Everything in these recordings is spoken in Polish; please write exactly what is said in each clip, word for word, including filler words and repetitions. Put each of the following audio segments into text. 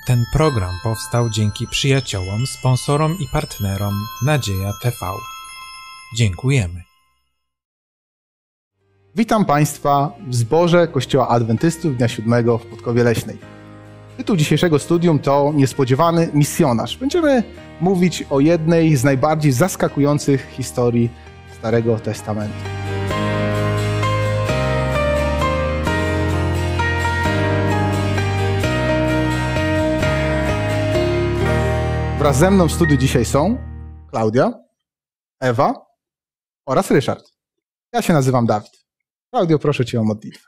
Ten program powstał dzięki przyjaciołom, sponsorom i partnerom Nadzieja T V. Dziękujemy. Witam Państwa w zborze Kościoła Adwentystów Dnia Siódmego w Podkowie Leśnej. Tytuł dzisiejszego studium to Niespodziewany misjonarz. Będziemy mówić o jednej z najbardziej zaskakujących historii Starego Testamentu. Wraz ze mną w studiu dzisiaj są Klaudia, Ewa oraz Ryszard. Ja się nazywam Dawid. Klaudio, proszę Cię o modlitwę.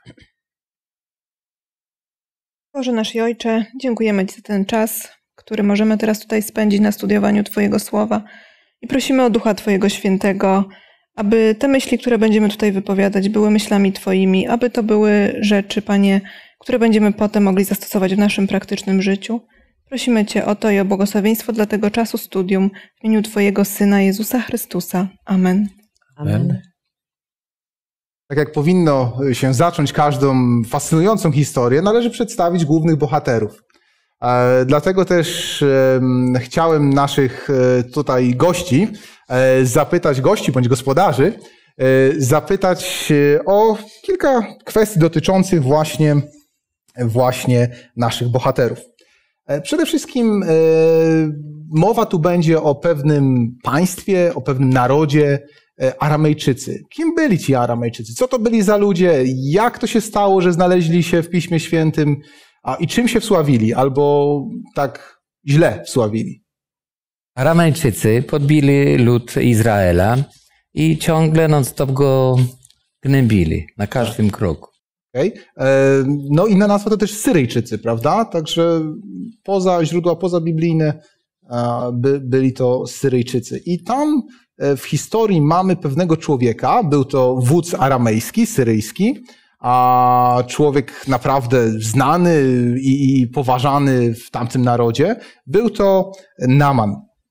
Boże nasz i Ojcze, dziękujemy Ci za ten czas, który możemy teraz tutaj spędzić na studiowaniu Twojego Słowa i prosimy o Ducha Twojego Świętego, aby te myśli, które będziemy tutaj wypowiadać, były myślami Twoimi, aby to były rzeczy, Panie, które będziemy potem mogli zastosować w naszym praktycznym życiu. Prosimy Cię o to i o błogosławieństwo dla tego czasu studium w imieniu Twojego Syna Jezusa Chrystusa. Amen. Amen. Tak jak powinno się zacząć każdą fascynującą historię, należy przedstawić głównych bohaterów. E, dlatego też e, chciałem naszych e, tutaj gości e, zapytać, gości bądź gospodarzy, e, zapytać e, o kilka kwestii dotyczących właśnie, właśnie naszych bohaterów. E, przede wszystkim e, mowa tu będzie o pewnym państwie, o pewnym narodzie, Aramejczycy. Kim byli ci Aramejczycy? Co to byli za ludzie? Jak to się stało, że znaleźli się w Piśmie Świętym? A i czym się wsławili? Albo tak źle wsławili? Aramejczycy podbili lud Izraela i ciągle non-stop go gnębili na każdym kroku. Okay. No inna nazwa to też Syryjczycy, prawda? Także poza źródła pozabiblijne by, byli to Syryjczycy. I tam w historii mamy pewnego człowieka, był to wódz aramejski, syryjski, a człowiek naprawdę znany i, i poważany w tamtym narodzie, był to Naaman.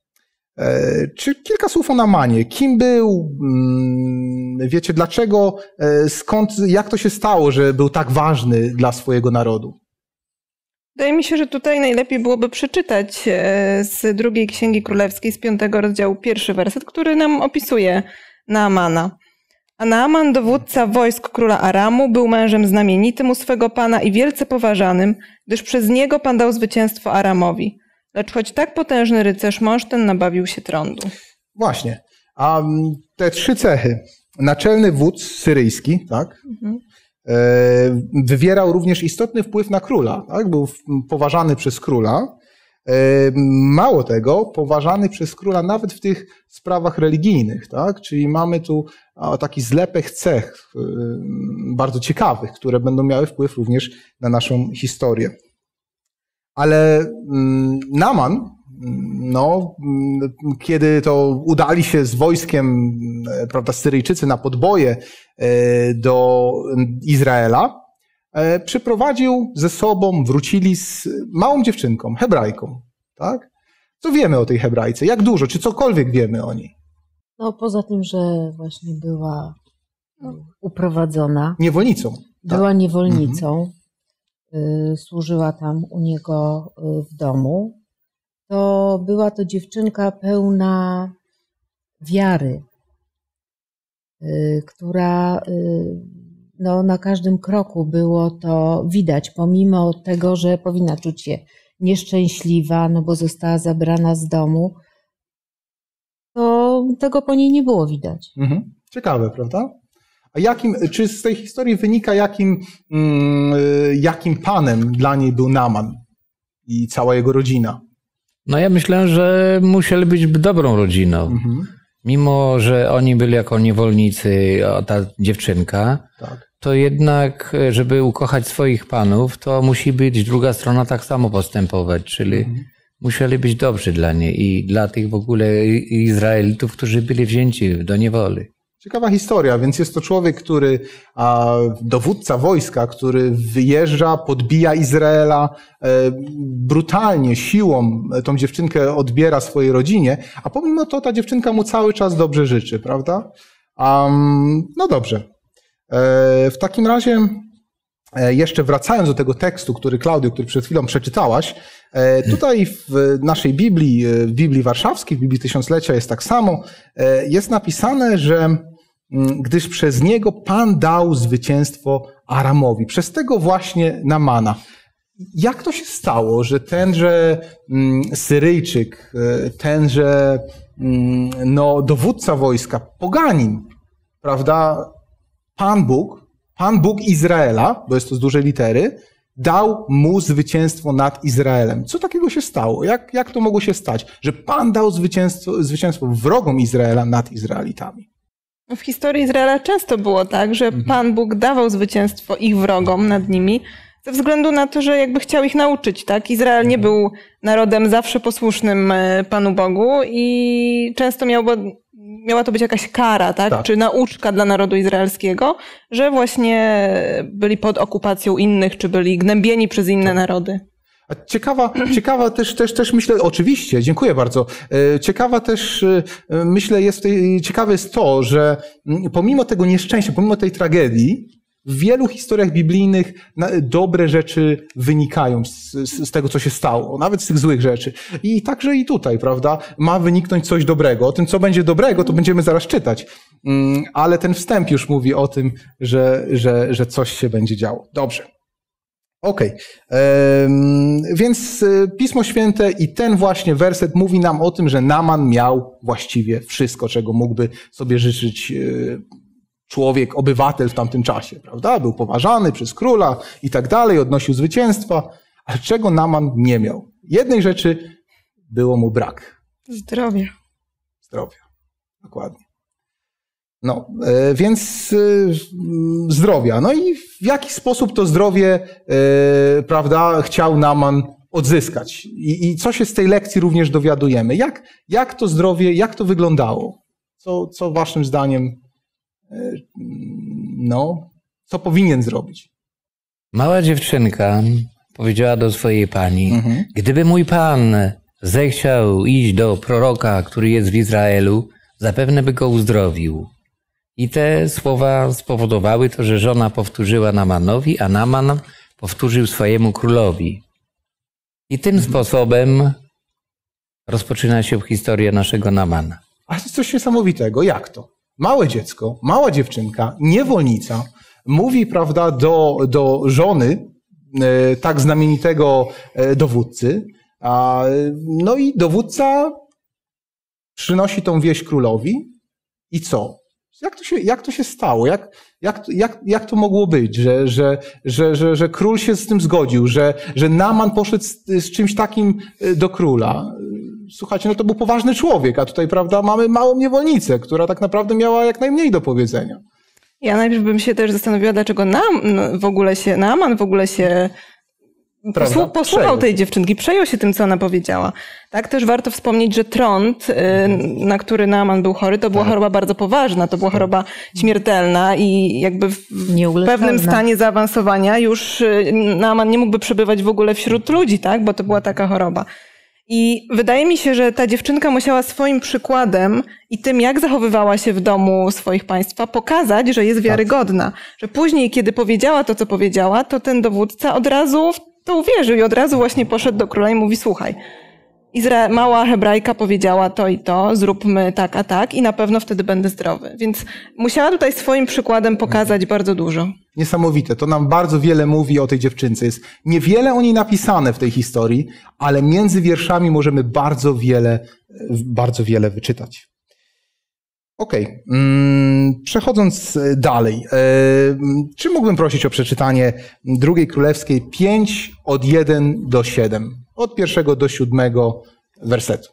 E, czy kilka słów o Naamanie? Kim był? Wiecie dlaczego? Skąd, jak to się stało, że był tak ważny dla swojego narodu? Wydaje mi się, że tutaj najlepiej byłoby przeczytać z drugiej Księgi Królewskiej, z piątego rozdziału, pierwszy werset, który nam opisuje Naamana. A Naaman, dowódca wojsk króla Aramu, był mężem znamienitym u swego pana i wielce poważanym, gdyż przez niego pan dał zwycięstwo Aramowi. Lecz choć tak potężny rycerz, mąż ten nabawił się trądu. Właśnie. A te trzy cechy. Naczelny wódz syryjski, tak? Mhm. Wywierał również istotny wpływ na króla. Tak? Był poważany przez króla. Mało tego, poważany przez króla nawet w tych sprawach religijnych. Tak? Czyli mamy tu taki zlepek cech bardzo ciekawych, które będą miały wpływ również na naszą historię. Ale Naaman, no, kiedy to udali się z wojskiem, prawda, Syryjczycy na podboje do Izraela, przyprowadził ze sobą, wrócili z małą dziewczynką, Hebrajką. Tak? Co wiemy o tej Hebrajce? Jak dużo? Czy cokolwiek wiemy o niej? No poza tym, że właśnie była uprowadzona. Niewolnicą. Była tak? niewolnicą. Mhm. Służyła tam u niego w domu. To była to dziewczynka pełna wiary, która no, na każdym kroku było to widać, pomimo tego, że powinna czuć się nieszczęśliwa, no bo została zabrana z domu, to tego po niej nie było widać. Mhm. Ciekawe, prawda? A jakim, czy z tej historii wynika, jakim, jakim panem dla niej był Naaman i cała jego rodzina? No ja myślę, że musieli być dobrą rodziną. Mhm. Mimo, że oni byli jako niewolnicy, ta dziewczynka, tak. To jednak, żeby ukochać swoich panów, to musi być druga strona tak samo postępować, czyli mhm. musieli być dobrzy dla niej i dla tych w ogóle Izraelitów, którzy byli wzięci do niewoli. Ciekawa historia, więc jest to człowiek, który, a, dowódca wojska, który wyjeżdża, podbija Izraela, e, brutalnie, siłą tą dziewczynkę odbiera swojej rodzinie, a pomimo to ta dziewczynka mu cały czas dobrze życzy, prawda? Um, no dobrze. E, w takim razie, e, jeszcze wracając do tego tekstu, który Klaudio, który przed chwilą przeczytałaś, Tutaj w naszej Biblii, w Biblii Warszawskiej, w Biblii Tysiąclecia jest tak samo. Jest napisane, że gdyż przez niego Pan dał zwycięstwo Aramowi. Przez tego właśnie Naamana. Jak to się stało, że tenże Syryjczyk, tenże no, dowódca wojska, poganin, prawda, Pan Bóg, Pan Bóg Izraela, bo jest to z dużej litery, dał mu zwycięstwo nad Izraelem. Co takiego się stało? Jak, jak to mogło się stać, że Pan dał zwycięstwo, zwycięstwo wrogom Izraela nad Izraelitami? W historii Izraela często było tak, że Pan Bóg dawał zwycięstwo ich wrogom nad nimi, ze względu na to, że jakby chciał ich nauczyć, tak? Izrael nie był narodem zawsze posłusznym Panu Bogu i często miał, miała to być jakaś kara, tak? Tak. Czy nauczka dla narodu izraelskiego, że właśnie byli pod okupacją innych, czy byli gnębieni przez inne tak. narody. A ciekawa, ciekawa też, też, też myślę, oczywiście, dziękuję bardzo. Ciekawa też, myślę, jest, ciekawe jest to, że pomimo tego nieszczęścia, pomimo tej tragedii, w wielu historiach biblijnych dobre rzeczy wynikają z, z, z tego, co się stało, nawet z tych złych rzeczy. I także i tutaj, prawda, ma wyniknąć coś dobrego. O tym, co będzie dobrego, to będziemy zaraz czytać. Ale ten wstęp już mówi o tym, że, że, że coś się będzie działo. Dobrze. Okej. Okay. Więc Pismo Święte i ten właśnie werset mówi nam o tym, że Naaman miał właściwie wszystko, czego mógłby sobie życzyć człowiek, obywatel w tamtym czasie, prawda? Był poważany przez króla i tak dalej, odnosił zwycięstwa, ale czego Naaman nie miał? Jednej rzeczy było mu brak. Zdrowia. Zdrowia. Dokładnie. No, więc zdrowia. No i w jaki sposób to zdrowie, prawda, chciał Naaman odzyskać? I, i co się z tej lekcji również dowiadujemy? Jak, jak to zdrowie, jak to wyglądało? Co, co waszym zdaniem, no, co powinien zrobić? Mała dziewczynka powiedziała do swojej pani, mhm. gdyby mój pan zechciał iść do proroka, który jest w Izraelu, zapewne by go uzdrowił. I te słowa spowodowały to, że żona powtórzyła Naamanowi, a Naaman powtórzył swojemu królowi. I tym mhm. sposobem rozpoczyna się historia naszego Naamana. Ale to jest coś niesamowitego. Jak to? Małe dziecko, mała dziewczynka, niewolnica, mówi, prawda, do, do żony e, tak znamienitego e, dowódcy, a, no i dowódca przynosi tą wieść królowi i co? Jak to się, jak to się stało? Jak, jak, jak, jak to mogło być, że, że, że, że, że król się z tym zgodził, że, że Naaman poszedł z, z czymś takim do króla? Słuchajcie, no to był poważny człowiek, a tutaj, prawda, mamy małą niewolnicę, która tak naprawdę miała jak najmniej do powiedzenia. Ja najpierw bym się też zastanowiła, dlaczego Naam w ogóle się, Naaman w ogóle się posłu, posłuchał tej dziewczynki, przejął się tym, co ona powiedziała. Tak, też warto wspomnieć, że trąd, na który Naaman był chory, to była tak. choroba bardzo poważna, to była choroba śmiertelna i jakby w pewnym stanie zaawansowania już Naaman nie mógłby przebywać w ogóle wśród ludzi, tak, bo to była taka choroba. I wydaje mi się, że ta dziewczynka musiała swoim przykładem i tym, jak zachowywała się w domu swoich państwa, pokazać, że jest wiarygodna. Że później, kiedy powiedziała to, co powiedziała, to ten dowódca od razu w to uwierzył i od razu właśnie poszedł do króla i mówi, słuchaj, Izra- mała Hebrajka powiedziała to i to, zróbmy tak, a tak i na pewno wtedy będę zdrowy. Więc musiała tutaj swoim przykładem pokazać bardzo dużo. Niesamowite. To nam bardzo wiele mówi o tej dziewczynce. Jest niewiele o niej napisane w tej historii, ale między wierszami możemy bardzo wiele, bardzo wiele wyczytać. Okej. Okay. Przechodząc dalej. Czy mógłbym prosić o przeczytanie drugiej królewskiej pięć od jeden do siedem? Od pierwszego do siódmego wersetu.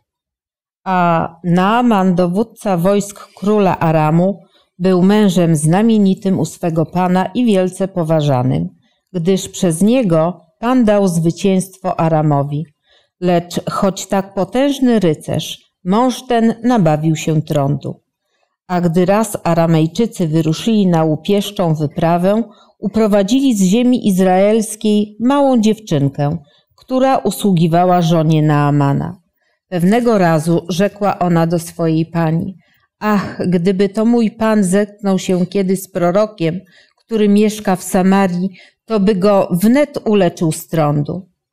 A Naaman, dowódca wojsk króla Aramu, był mężem znamienitym u swego pana i wielce poważanym, gdyż przez niego Pan dał zwycięstwo Aramowi. Lecz choć tak potężny rycerz, mąż ten nabawił się trądu. A gdy raz Aramejczycy wyruszyli na łupieszczą wyprawę, uprowadzili z ziemi izraelskiej małą dziewczynkę, która usługiwała żonie Naamana. Pewnego razu rzekła ona do swojej pani: ach, gdyby to mój pan zetknął się kiedy z prorokiem, który mieszka w Samarii, to by go wnet uleczył z trądu.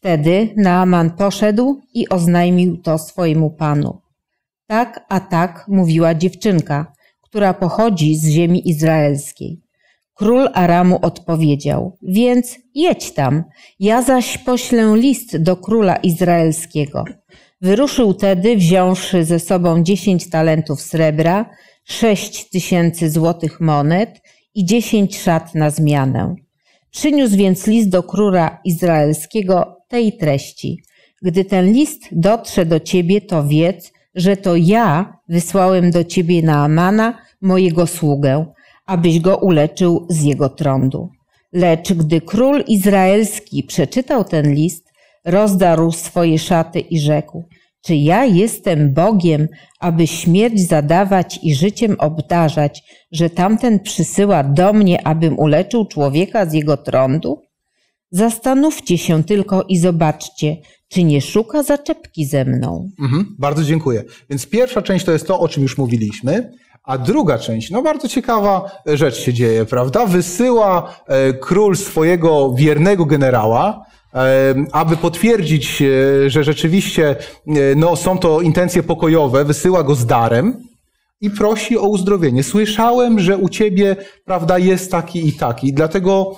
Wtedy Naaman poszedł i oznajmił to swojemu panu. Tak, a tak mówiła dziewczynka, która pochodzi z ziemi izraelskiej. Król Aramu odpowiedział, więc jedź tam, ja zaś poślę list do króla izraelskiego. Wyruszył tedy, wziąwszy ze sobą dziesięć talentów srebra, sześć tysięcy złotych monet i dziesięć szat na zmianę. Przyniósł więc list do króla izraelskiego tej treści. Gdy ten list dotrze do ciebie, to wiedz, że to ja wysłałem do ciebie Naamana, mojego sługę, abyś go uleczył z jego trądu. Lecz gdy król izraelski przeczytał ten list, rozdarł swoje szaty i rzekł, czy ja jestem Bogiem, aby śmierć zadawać i życiem obdarzać, że tamten przysyła do mnie, abym uleczył człowieka z jego trądu? Zastanówcie się tylko i zobaczcie, czy nie szuka zaczepki ze mną. Mhm, bardzo dziękuję. Więc pierwsza część to jest to, o czym już mówiliśmy, a druga część, no bardzo ciekawa rzecz się dzieje, prawda? Wysyła król swojego wiernego generała, aby potwierdzić, że rzeczywiście no, są to intencje pokojowe, wysyła go z darem i prosi o uzdrowienie. Słyszałem, że u ciebie, prawda, jest taki i taki, dlatego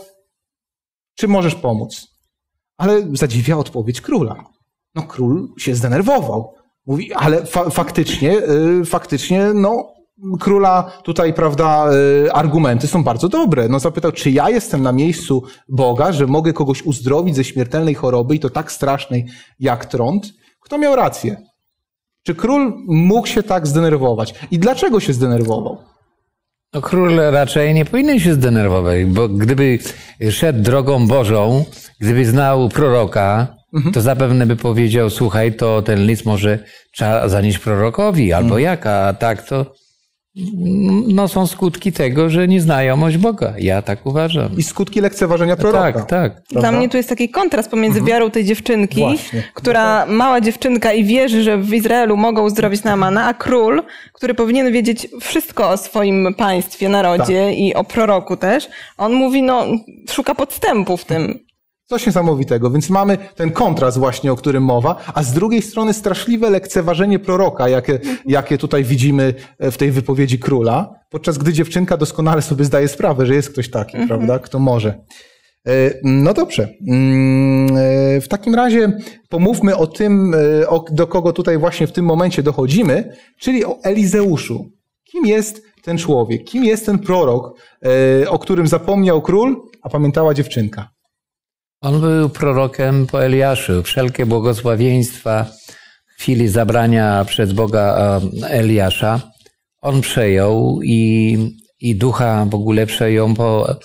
czy możesz pomóc? Ale zadziwia odpowiedź króla. No król się zdenerwował. Mówi, ale fa faktycznie, yy, faktycznie, no króla tutaj, prawda, yy, argumenty są bardzo dobre. No zapytał, czy ja jestem na miejscu Boga, że mogę kogoś uzdrowić ze śmiertelnej choroby i to tak strasznej jak trąd? Kto miał rację? Czy król mógł się tak zdenerwować? I dlaczego się zdenerwował? No, król raczej nie powinien się zdenerwować, bo gdyby szedł drogą Bożą, gdyby znał proroka, mhm. to zapewne by powiedział, słuchaj, to ten list może trzeba zanieść prorokowi, albo mhm. jak, a tak to no, są skutki tego, że nieznajomość Boga. Ja tak uważam. I skutki lekceważenia proroka. Tak, tak. Dla mnie tu jest taki kontrast pomiędzy mhm. wiarą tej dziewczynki, Właśnie. która mała dziewczynka i wierzy, że w Izraelu mogą uzdrowić Naamana, a król, który powinien wiedzieć wszystko o swoim państwie, narodzie tak. i o proroku też, on mówi, no szuka podstępu w tym. Coś niesamowitego, więc mamy ten kontrast właśnie, o którym mowa, a z drugiej strony straszliwe lekceważenie proroka, jakie, jakie tutaj widzimy w tej wypowiedzi króla, podczas gdy dziewczynka doskonale sobie zdaje sprawę, że jest ktoś taki, mhm. prawda, kto może. No dobrze. W takim razie pomówmy o tym, do kogo tutaj właśnie w tym momencie dochodzimy, czyli o Elizeuszu. Kim jest ten człowiek? Kim jest ten prorok, o którym zapomniał król, a pamiętała dziewczynka? On był prorokiem po Eliaszu. Wszelkie błogosławieństwa w chwili zabrania przez Boga Eliasza on przejął i, i ducha w ogóle przejął po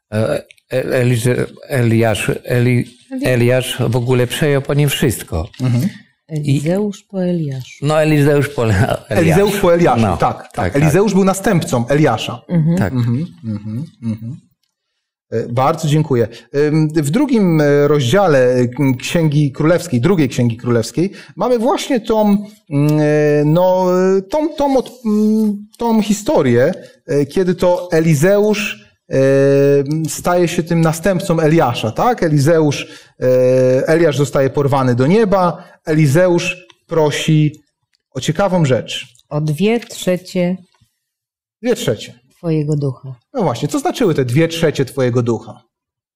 Eli, Eliasz, Eli, Eliasz w ogóle przejął po nim wszystko. Mhm. Elizeusz po Eliaszu. No Elizeusz po Eliaszu. Elizeusz po Eliaszu, no, tak, tak. tak. Elizeusz tak. był następcą Eliasza. Mhm. Tak. Mhm, mhm, mhm. Bardzo dziękuję. W drugim rozdziale Księgi Królewskiej, drugiej Księgi Królewskiej, mamy właśnie tą, no, tą, tą, tą historię, kiedy to Elizeusz staje się tym następcą Eliasza, tak? Elizeusz, Eliasz zostaje porwany do nieba, Elizeusz prosi o ciekawą rzecz. O dwie trzecie. Dwie trzecie. Twojego ducha. No właśnie, co znaczyły te dwie trzecie twojego ducha?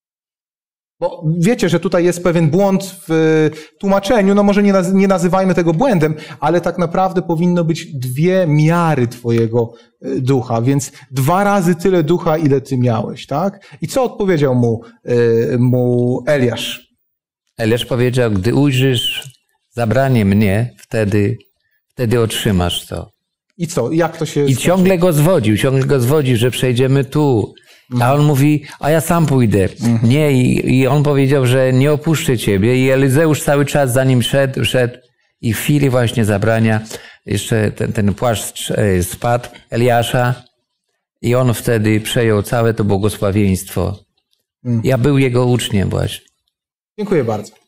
Bo wiecie, że tutaj jest pewien błąd w tłumaczeniu, no może nie, naz nie nazywajmy tego błędem, ale tak naprawdę powinno być dwie miary twojego ducha, więc dwa razy tyle ducha, ile ty miałeś, tak? I co odpowiedział mu, yy, mu Eliasz? Eliasz powiedział, gdy ujrzysz zabranie mnie, wtedy, wtedy otrzymasz to. I co? Jak to się... I ciągle go zwodził, ciągle go zwodził, że przejdziemy tu. A on mówi, a ja sam pójdę. Mhm. Nie, i, i on powiedział, że nie opuszczę ciebie. I Elizeusz cały czas za nim szedł, szedł. I w chwili właśnie zabrania jeszcze ten, ten płaszcz spadł Eliasza. I on wtedy przejął całe to błogosławieństwo. Mhm. Ja był jego uczniem właśnie. Dziękuję bardzo.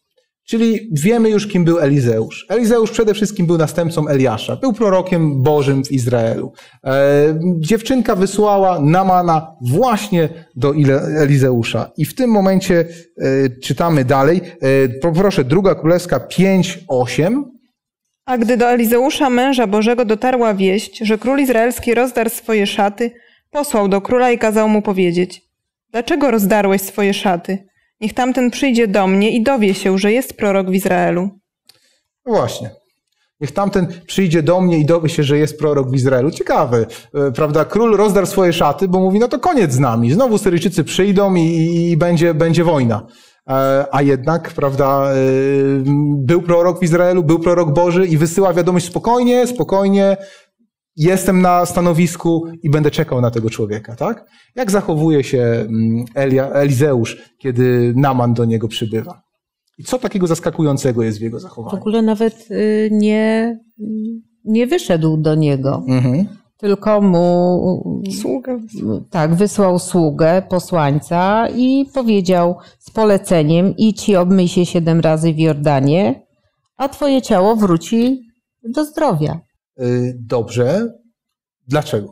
Czyli wiemy już, kim był Elizeusz. Elizeusz przede wszystkim był następcą Eliasza. Był prorokiem Bożym w Izraelu. E, dziewczynka wysłała Naamana właśnie do Elizeusza. I w tym momencie e, czytamy dalej. E, poproszę, druga Królewska pięć, osiem. A gdy do Elizeusza, męża Bożego, dotarła wieść, że król izraelski rozdarł swoje szaty, posłał do króla i kazał mu powiedzieć: dlaczego rozdarłeś swoje szaty? Niech tamten przyjdzie do mnie i dowie się, że jest prorok w Izraelu. No właśnie. Niech tamten przyjdzie do mnie i dowie się, że jest prorok w Izraelu. Ciekawe, prawda? Król rozdarł swoje szaty, bo mówi, no to koniec z nami. Znowu Syryjczycy przyjdą i, i będzie, będzie wojna. A jednak, prawda, był prorok w Izraelu, był prorok Boży i wysyła wiadomość: spokojnie, spokojnie, jestem na stanowisku i będę czekał na tego człowieka, tak? Jak zachowuje się Elia, Elizeusz, kiedy Naaman do niego przybywa? I co takiego zaskakującego jest w jego zachowaniu? W ogóle nawet nie, nie wyszedł do niego, mhm. tylko mu sługę. Tak, wysłał sługę, posłańca i powiedział z poleceniem: idź i obmyj się siedem razy w Jordanie, a twoje ciało wróci do zdrowia. Dobrze. Dlaczego?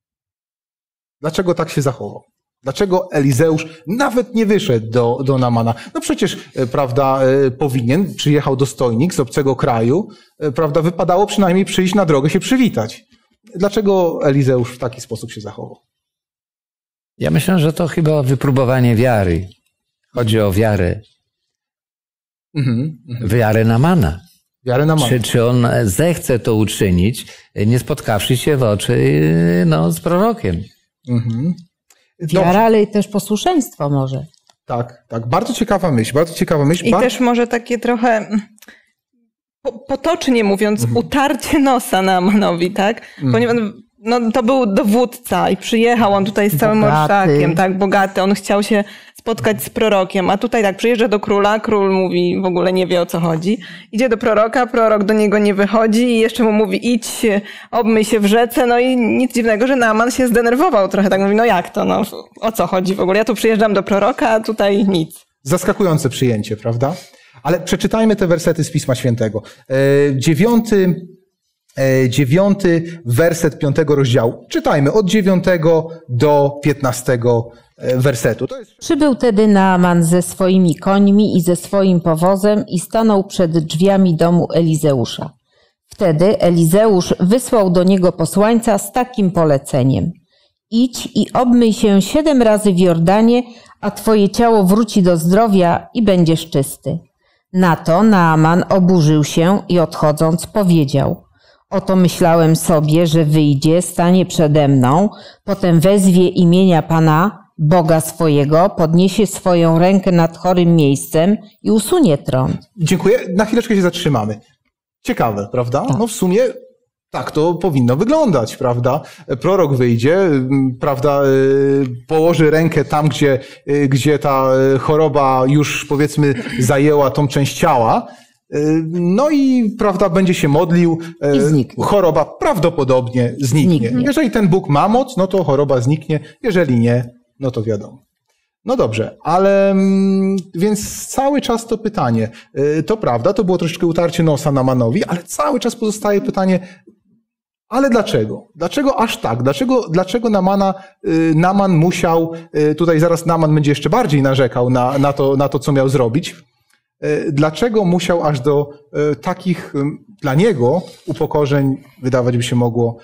Dlaczego tak się zachował? Dlaczego Elizeusz nawet nie wyszedł do, do Naamana? No przecież, prawda, powinien, przyjechał dostojnik z obcego kraju, prawda, wypadało przynajmniej przyjść na drogę, się przywitać. Dlaczego Elizeusz w taki sposób się zachował? Ja myślę, że to chyba wypróbowanie wiary. Chodzi o wiarę. Mhm, wiarę Naamana. Czy, czy on zechce to uczynić, nie spotkawszy się w oczy no, z prorokiem? Mhm. Wiara, ale i też posłuszeństwo może. Tak, tak. Bardzo ciekawa myśl, bardzo ciekawa myśl. I Bar... też może takie trochę, potocznie mówiąc, mhm. utarcie nosa Naamanowi, tak? Mhm. Ponieważ no, to był dowódca i przyjechał on tutaj z całym orszakiem, tak, bogaty. On chciał się spotkać z prorokiem, a tutaj tak, przyjeżdża do króla, król mówi, w ogóle nie wie, o co chodzi. Idzie do proroka, prorok do niego nie wychodzi i jeszcze mu mówi: idź, obmyj się w rzece. No i nic dziwnego, że Naaman się zdenerwował trochę, tak mówi: no jak to, no o co chodzi w ogóle? Ja tu przyjeżdżam do proroka, a tutaj nic. Zaskakujące przyjęcie, prawda? Ale przeczytajmy te wersety z Pisma Świętego. Dziewiąty, dziewiąty werset piątego rozdziału. Czytajmy od dziewiątego do piętnastego wersetu. To jest... Przybył tedy Naaman ze swoimi końmi i ze swoim powozem i stanął przed drzwiami domu Elizeusza. Wtedy Elizeusz wysłał do niego posłańca z takim poleceniem: idź i obmyj się siedem razy w Jordanie, a twoje ciało wróci do zdrowia i będziesz czysty. Na to Naaman oburzył się i odchodząc powiedział: oto myślałem sobie, że wyjdzie, stanie przede mną, potem wezwie imienia Pana, Boga swojego, podniesie swoją rękę nad chorym miejscem i usunie trąd. Dziękuję. Na chwileczkę się zatrzymamy. Ciekawe, prawda? Tak. No w sumie tak to powinno wyglądać, prawda? Prorok wyjdzie, prawda, położy rękę tam, gdzie, gdzie ta choroba już, powiedzmy, zajęła tą część ciała. No i, prawda, będzie się modlił. I zniknie. Choroba prawdopodobnie zniknie. zniknie. Jeżeli ten Bóg ma moc, no to choroba zniknie. Jeżeli nie, no to wiadomo. No dobrze, ale więc cały czas to pytanie. To prawda, to było troszeczkę utarcie nosa Naamanowi, ale cały czas pozostaje pytanie: ale dlaczego? Dlaczego aż tak? Dlaczego, dlaczego Naamana, Naaman musiał, tutaj zaraz Naaman będzie jeszcze bardziej narzekał na, na, to, na to, co miał zrobić. Dlaczego musiał aż do takich dla niego upokorzeń, wydawać by się mogło,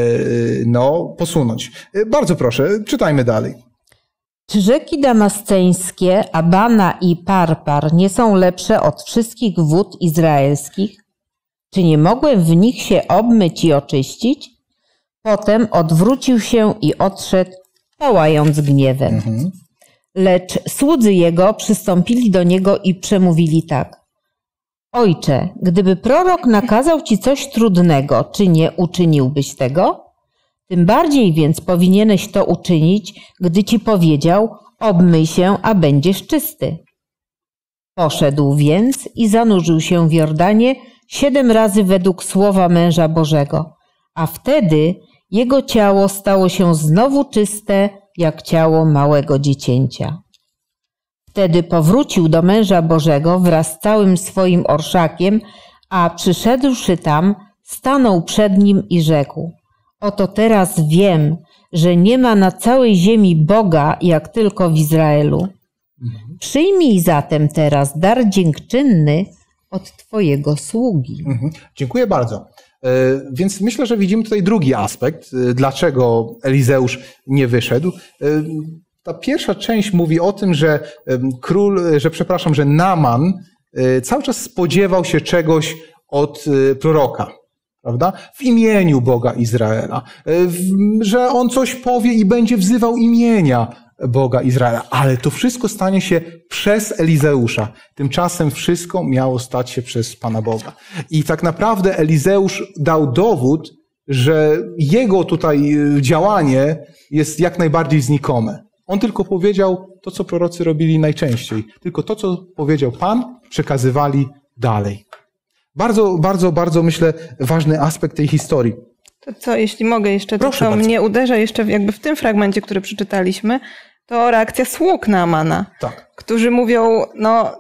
no, posunąć? Bardzo proszę, czytajmy dalej. Czy rzeki damasceńskie, Abana i Parpar nie są lepsze od wszystkich wód izraelskich? Czy nie mogłem w nich się obmyć i oczyścić? Potem odwrócił się i odszedł, pałając gniewem. Mhm. Lecz słudzy jego przystąpili do niego i przemówili tak: Ojcze, gdyby prorok nakazał ci coś trudnego, czy nie uczyniłbyś tego? Tym bardziej więc powinieneś to uczynić, gdy ci powiedział: obmyj się, a będziesz czysty. Poszedł więc i zanurzył się w Jordanie siedem razy według słowa męża Bożego, a wtedy jego ciało stało się znowu czyste, jak ciało małego dziecięcia. Wtedy powrócił do męża Bożego wraz z całym swoim orszakiem, a przyszedłszy tam, stanął przed nim i rzekł: oto teraz wiem, że nie ma na całej ziemi Boga, jak tylko w Izraelu. Przyjmij zatem teraz dar dziękczynny od twojego sługi. Mhm. Dziękuję bardzo. Więc myślę, że widzimy tutaj drugi aspekt, dlaczego Elizeusz nie wyszedł. Ta pierwsza część mówi o tym, że król, że przepraszam, że Naaman cały czas spodziewał się czegoś od proroka, prawda? W imieniu Boga Izraela. Że on coś powie i będzie wzywał imienia Boga Izraela. Ale to wszystko stanie się przez Elizeusza. Tymczasem wszystko miało stać się przez Pana Boga. I tak naprawdę Elizeusz dał dowód, że jego tutaj działanie jest jak najbardziej znikome. On tylko powiedział to, co prorocy robili najczęściej. Tylko to, co powiedział Pan, przekazywali dalej. Bardzo, bardzo, bardzo, myślę, ważny aspekt tej historii. To co, jeśli mogę jeszcze, to co mnie uderza jeszcze jakby w tym fragmencie, który przeczytaliśmy, to reakcja sług Naamana, tak. którzy mówią, no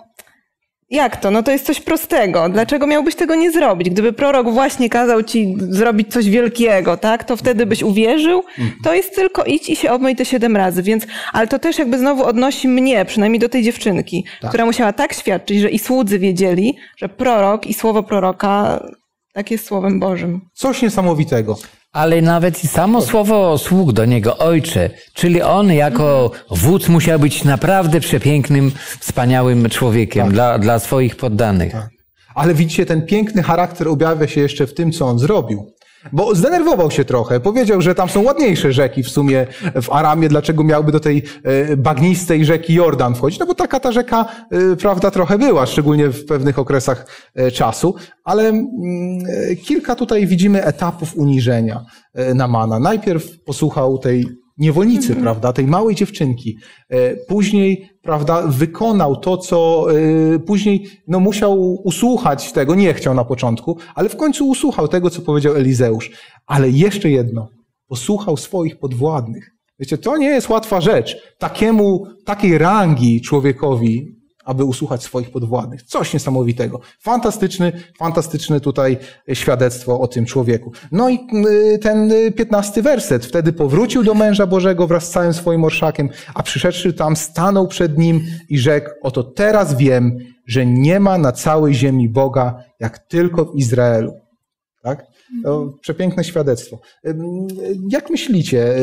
jak to? No to jest coś prostego. Dlaczego miałbyś tego nie zrobić? Gdyby prorok właśnie kazał ci zrobić coś wielkiego, tak, to wtedy byś uwierzył. To jest tylko idź i się obmyj te siedem razy. Więc, ale to też jakby znowu odnosi mnie, przynajmniej do tej dziewczynki, tak. która musiała tak świadczyć, że i słudzy wiedzieli, że prorok i słowo proroka tak jest słowem Bożym. Coś niesamowitego. Ale nawet i samo słowo sług do niego, ojcze, czyli on jako wódz musiał być naprawdę przepięknym, wspaniałym człowiekiem tak. dla, dla swoich poddanych. Tak. Ale widzicie, ten piękny charakter objawia się jeszcze w tym, co on zrobił. Bo zdenerwował się trochę. Powiedział, że tam są ładniejsze rzeki w sumie w Aramie. Dlaczego miałby do tej bagnistej rzeki Jordan wchodzić? No bo taka ta rzeka, prawda, trochę była, szczególnie w pewnych okresach czasu. Ale kilka tutaj widzimy etapów uniżenia Naamana. Najpierw posłuchał tej niewolnicy, mm. prawda, tej małej dziewczynki. Później, prawda, wykonał to, co później, no musiał usłuchać tego, nie chciał na początku, ale w końcu usłuchał tego, co powiedział Elizeusz. Ale jeszcze jedno, posłuchał swoich podwładnych. Wiecie, to nie jest łatwa rzecz. Takiemu, takiej rangi człowiekowi, aby usłuchać swoich podwładnych. Coś niesamowitego. Fantastyczny, fantastyczne tutaj świadectwo o tym człowieku. No i ten piętnasty werset. Wtedy powrócił do męża Bożego wraz z całym swoim orszakiem, a przyszedłszy tam, stanął przed nim i rzekł: oto teraz wiem, że nie ma na całej ziemi Boga, jak tylko w Izraelu. Tak? To przepiękne świadectwo. Jak myślicie,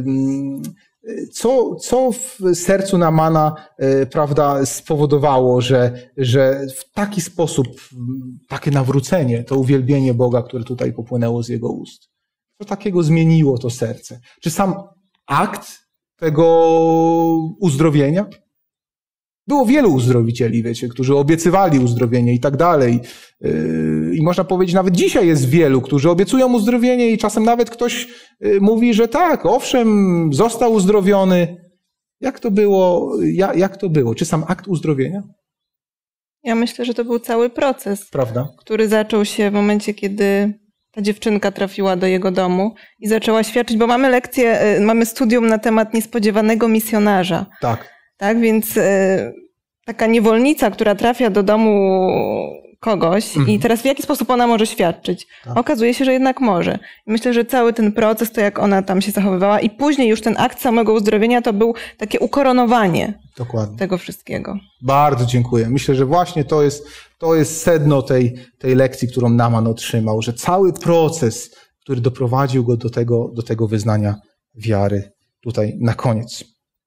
Co, co w sercu Naamana, prawda, spowodowało, że, że w taki sposób, takie nawrócenie, to uwielbienie Boga, które tutaj popłynęło z jego ust? Co takiego zmieniło to serce? Czy sam akt tego uzdrowienia? Było wielu uzdrowicieli, wiecie, którzy obiecywali uzdrowienie i tak dalej. I można powiedzieć, nawet dzisiaj jest wielu, którzy obiecują uzdrowienie i czasem nawet ktoś mówi, że tak, owszem, został uzdrowiony. Jak to było? Jak to było? Czy sam akt uzdrowienia? Ja myślę, że to był cały proces, prawda? Który zaczął się w momencie, kiedy ta dziewczynka trafiła do jego domu i zaczęła świadczyć, bo mamy lekcję, mamy studium na temat niespodziewanego misjonarza. Tak. Tak, więc y, taka niewolnica, która trafia do domu kogoś mhm. i teraz w jaki sposób ona może świadczyć? Tak. Okazuje się, że jednak może. I myślę, że cały ten proces, to jak ona tam się zachowywała i później już ten akt samego uzdrowienia to był takie ukoronowanie Dokładnie. tego wszystkiego. Bardzo dziękuję. Myślę, że właśnie to jest, to jest sedno tej, tej lekcji, którą Naaman otrzymał, że cały proces, który doprowadził go do tego, do tego wyznania wiary tutaj na koniec.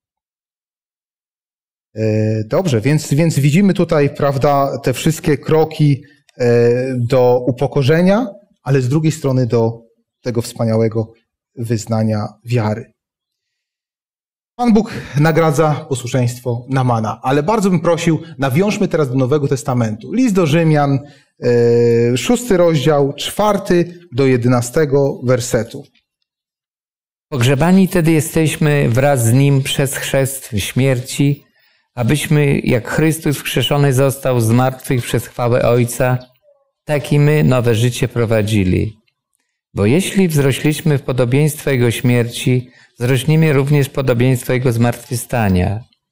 Dobrze, więc, więc widzimy tutaj, prawda, te wszystkie kroki do upokorzenia, ale z drugiej strony do tego wspaniałego wyznania wiary. Pan Bóg nagradza posłuszeństwo Naamana, ale bardzo bym prosił, nawiążmy teraz do Nowego Testamentu. List do Rzymian, szósty rozdział, czwarty do jedenastego wersetu. Pogrzebani tedy jesteśmy wraz z Nim przez chrzest w śmierci, abyśmy, jak Chrystus wskrzeszony został z martwych przez chwałę Ojca, tak i my nowe życie prowadzili. Bo jeśli wzrośliśmy w podobieństwo Jego śmierci, wzrośnimy również w podobieństwo Jego zmartwychwstania.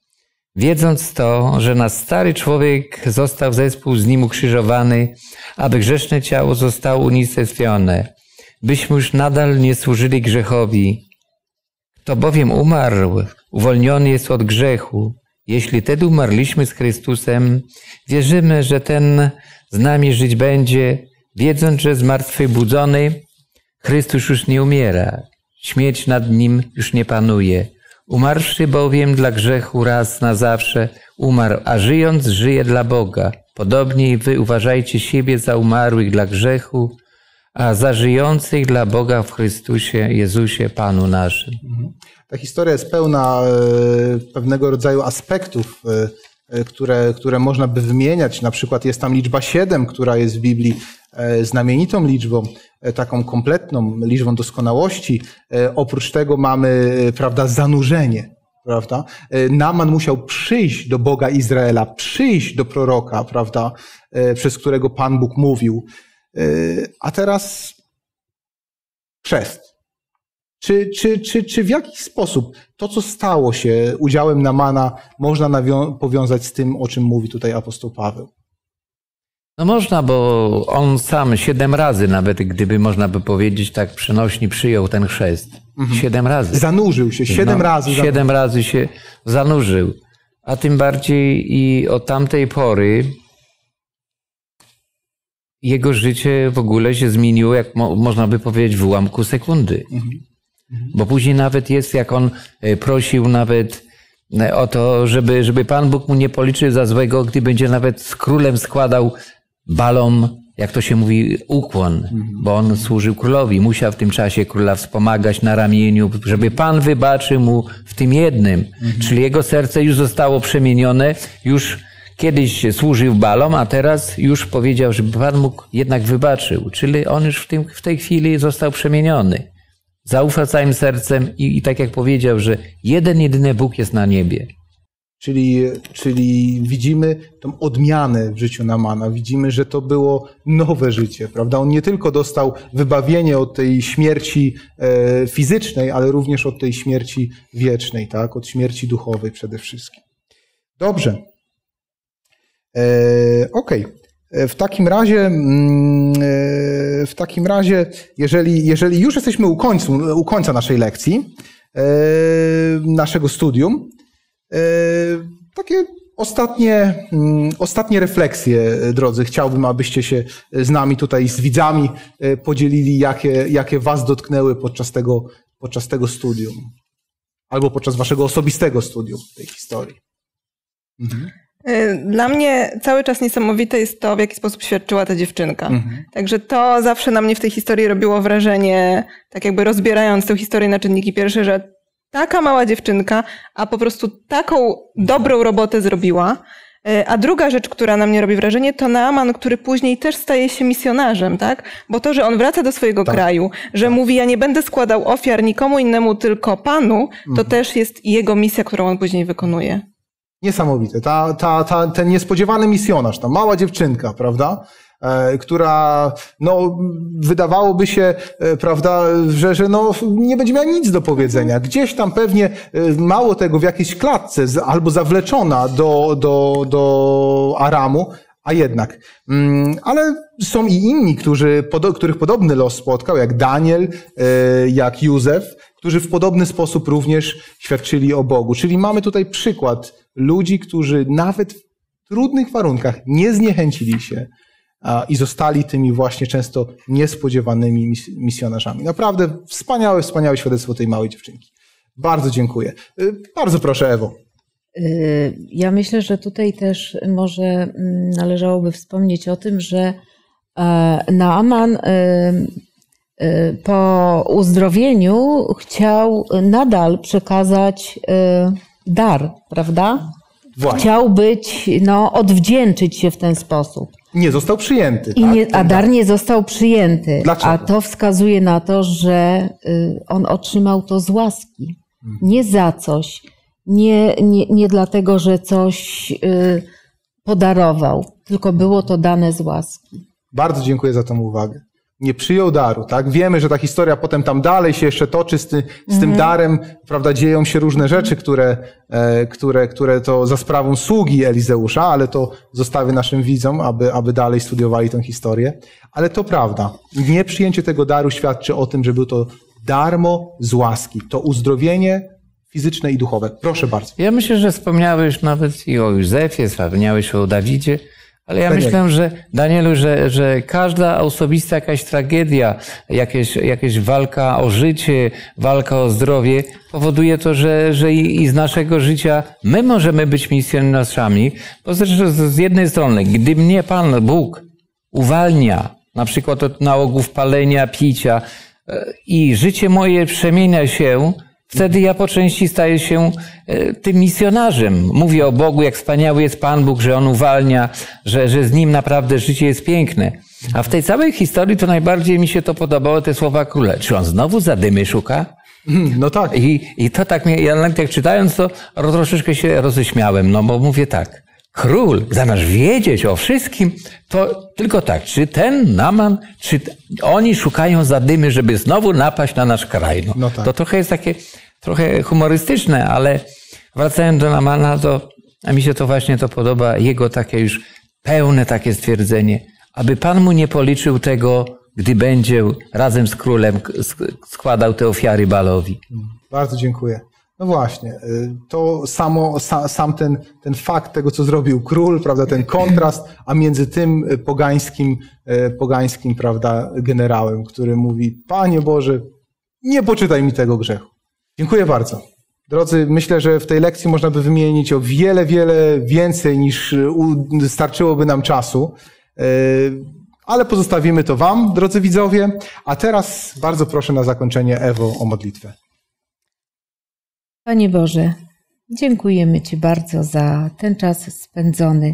wiedząc to, że nasz stary człowiek został zespół z nim ukrzyżowany, aby grzeszne ciało zostało unicestwione, byśmy już nadal nie służyli grzechowi. Kto bowiem umarł, uwolniony jest od grzechu. Jeśli tedy umarliśmy z Chrystusem, wierzymy, że ten z nami żyć będzie, wiedząc, że zmartwychwzbudzony Chrystus już nie umiera. Śmierć nad nim już nie panuje. Umarłszy bowiem dla grzechu raz na zawsze umarł, a żyjąc żyje dla Boga. Podobnie i wy uważajcie siebie za umarłych dla grzechu, a za żyjących dla Boga w Chrystusie Jezusie Panu naszym. Ta historia jest pełna pewnego rodzaju aspektów, które, które można by wymieniać. Na przykład jest tam liczba siedem, która jest w Biblii znamienitą liczbą, taką kompletną liczbą doskonałości. Oprócz tego mamy, prawda, zanurzenie. Prawda? Naaman musiał przyjść do Boga Izraela, przyjść do proroka, prawda, przez którego Pan Bóg mówił. A teraz chrzest. Czy, czy, czy, czy w jaki sposób to, co stało się udziałem Naamana, można nawią- powiązać z tym, o czym mówi tutaj apostoł Paweł? No można, bo on sam siedem razy, nawet gdyby można by powiedzieć tak przenośni, przyjął ten chrzest. Mhm. Siedem razy. Zanurzył się, siedem no, razy. Siedem zanurzył. razy się zanurzył. A tym bardziej i od tamtej pory jego życie w ogóle się zmieniło, jak mo- można by powiedzieć, w ułamku sekundy. Mhm. Mhm. Bo później nawet jest, jak on prosił nawet o to, żeby, żeby Pan Bóg mu nie policzył za złego, gdy będzie nawet z królem składał balom, jak to się mówi, ukłon, mhm. bo on służył królowi. Musiał w tym czasie króla wspomagać na ramieniu, żeby Pan wybaczył mu w tym jednym. Mhm. Czyli jego serce już zostało przemienione, już kiedyś służył balom, a teraz już powiedział, żeby Pan mógł jednak wybaczył. Czyli on już w, tym, w tej chwili został przemieniony. Zaufał całym sercem i, i tak jak powiedział, że jeden, jedyny Bóg jest na niebie. Czyli, czyli widzimy tą odmianę w życiu Naamana. Widzimy, że to było nowe życie, prawda? On nie tylko dostał wybawienie od tej śmierci e, fizycznej, ale również od tej śmierci wiecznej, tak? Od śmierci duchowej przede wszystkim. Dobrze. E, Okej. Okay. W takim razie, w takim razie, jeżeli, jeżeli już jesteśmy u końca, u końca naszej lekcji, naszego studium, takie ostatnie, ostatnie refleksje, drodzy, chciałbym, abyście się z nami tutaj, z widzami podzielili, jakie, jakie was dotknęły podczas tego, podczas tego studium, albo podczas waszego osobistego studium tej historii. Mhm. Dla mnie cały czas niesamowite jest to, w jaki sposób świadczyła ta dziewczynka. Mhm. Także to zawsze na mnie w tej historii robiło wrażenie, tak jakby rozbierając tę historię na czynniki pierwsze, że taka mała dziewczynka, a po prostu taką dobrą robotę zrobiła. A druga rzecz, która na mnie robi wrażenie, to Naaman, który później też staje się misjonarzem, tak? Bo to, że on wraca do swojego tak. kraju, że tak. mówi, ja nie będę składał ofiar nikomu innemu, tylko Panu, to mhm. też jest jego misja, którą on później wykonuje. Niesamowite. Ta, ta, ta, ten niespodziewany misjonarz, ta mała dziewczynka, prawda? E, która, no, wydawałoby się, e, prawda, że, że no, nie będzie miała nic do powiedzenia. Gdzieś tam pewnie, e, mało tego, w jakiejś klatce, z, albo zawleczona do, do, do Aramu, a jednak. Mm, ale są i inni, którzy, pod, których podobny los spotkał, jak Daniel, e, jak Józef, którzy w podobny sposób również świadczyli o Bogu. Czyli mamy tutaj przykład ludzi, którzy nawet w trudnych warunkach nie zniechęcili się a, i zostali tymi właśnie często niespodziewanymi mis- misjonarzami. Naprawdę wspaniałe, wspaniałe świadectwo tej małej dziewczynki. Bardzo dziękuję. Bardzo proszę, Ewo. Ja myślę, że tutaj też może należałoby wspomnieć o tym, że Naaman po uzdrowieniu chciał nadal przekazać dar, prawda? Właśnie. Chciał być, no, odwdzięczyć się w ten sposób. Nie został przyjęty. I tak? nie, a dar nie został przyjęty. Dlaczego? A to wskazuje na to, że on otrzymał to z łaski. Nie za coś. Nie, nie, nie dlatego, że coś podarował, tylko było to dane z łaski. Bardzo dziękuję za tą uwagę. nie przyjął daru, tak? Wiemy, że ta historia potem tam dalej się jeszcze toczy z, ty, z mm. tym darem, prawda, dzieją się różne rzeczy, które, e, które, które to za sprawą sługi Elizeusza, ale to zostawię naszym widzom, aby, aby dalej studiowali tę historię. Ale to prawda. Nieprzyjęcie tego daru świadczy o tym, że był to darmo z łaski. To uzdrowienie fizyczne i duchowe. Proszę bardzo. Ja myślę, że wspomniałeś nawet i o Józefie, wspomniałeś o Dawidzie, ale ja Danielu. myślę, że Danielu, że, że każda osobista jakaś tragedia, jakieś, jakaś walka o życie, walka o zdrowie powoduje to, że, że i, i z naszego życia my możemy być misjonarzami. Bo zresztą z jednej strony, gdy mnie Pan Bóg uwalnia, na przykład od nałogów palenia, picia i życie moje przemienia się, wtedy ja po części staję się tym misjonarzem. Mówię o Bogu, jak wspaniały jest Pan Bóg, że On uwalnia, że, że z Nim naprawdę życie jest piękne. A w tej całej historii to najbardziej mi się to podobało, te słowa króla. Czy on znowu zadymy szuka? No tak. I, i to tak mnie, ja jak czytając to troszeczkę się roześmiałem, no bo mówię tak. Król, zamiast wiedzieć o wszystkim, to tylko tak, czy ten Naman, czy oni szukają zadymy, żeby znowu napaść na nasz kraj. No, no tak. To trochę jest takie, trochę humorystyczne, ale wracając do Namana, to a mi się to właśnie to podoba, jego takie już pełne takie stwierdzenie, aby Pan mu nie policzył tego, gdy będzie razem z królem składał te ofiary Baalowi. Bardzo dziękuję. No właśnie, to samo, sam ten, ten fakt tego, co zrobił król, prawda, ten kontrast, a między tym pogańskim, pogańskim, prawda, generałem, który mówi, Panie Boże, nie poczytaj mi tego grzechu. Dziękuję bardzo. Drodzy, myślę, że w tej lekcji można by wymienić o wiele, wiele więcej niż starczyłoby nam czasu, ale pozostawimy to Wam, drodzy widzowie, a teraz bardzo proszę na zakończenie Ewo o modlitwę. Panie Boże, dziękujemy Ci bardzo za ten czas spędzony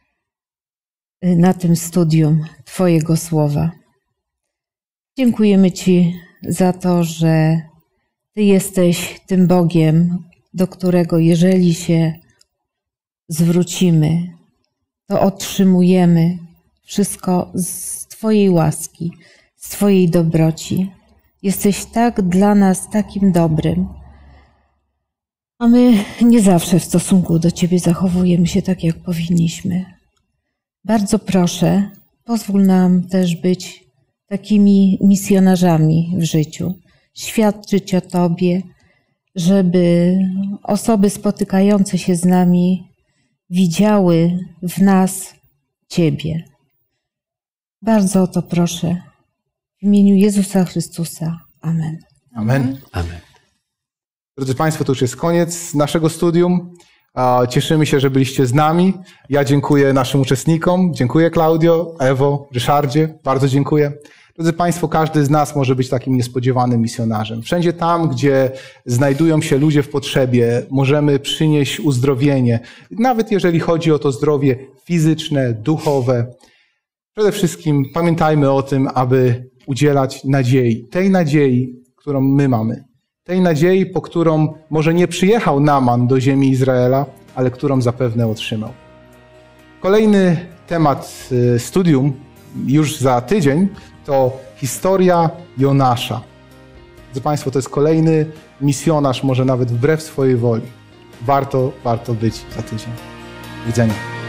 na tym studium Twojego Słowa. Dziękujemy Ci za to, że Ty jesteś tym Bogiem, do którego jeżeli się zwrócimy, to otrzymujemy wszystko z Twojej łaski, z Twojej dobroci. Jesteś tak dla nas takim dobrym, a my nie zawsze w stosunku do Ciebie zachowujemy się tak, jak powinniśmy. Bardzo proszę, pozwól nam też być takimi misjonarzami w życiu, świadczyć o Tobie, żeby osoby spotykające się z nami widziały w nas Ciebie. Bardzo o to proszę. W imieniu Jezusa Chrystusa. Amen. Amen. Amen. Drodzy Państwo, to już jest koniec naszego studium. Cieszymy się, że byliście z nami. Ja dziękuję naszym uczestnikom. Dziękuję Klaudio, Ewo, Ryszardzie. Bardzo dziękuję. Drodzy Państwo, każdy z nas może być takim niespodziewanym misjonarzem. Wszędzie tam, gdzie znajdują się ludzie w potrzebie, możemy przynieść uzdrowienie. Nawet jeżeli chodzi o to zdrowie fizyczne, duchowe. Przede wszystkim pamiętajmy o tym, aby udzielać nadziei. Tej nadziei, którą my mamy. Tej nadziei, po którą może nie przyjechał Naman do ziemi Izraela, ale którą zapewne otrzymał. Kolejny temat studium już za tydzień to historia Jonasza. Drodzy Państwo, to jest kolejny misjonarz, może nawet wbrew swojej woli. Warto, warto być za tydzień. Do widzenia.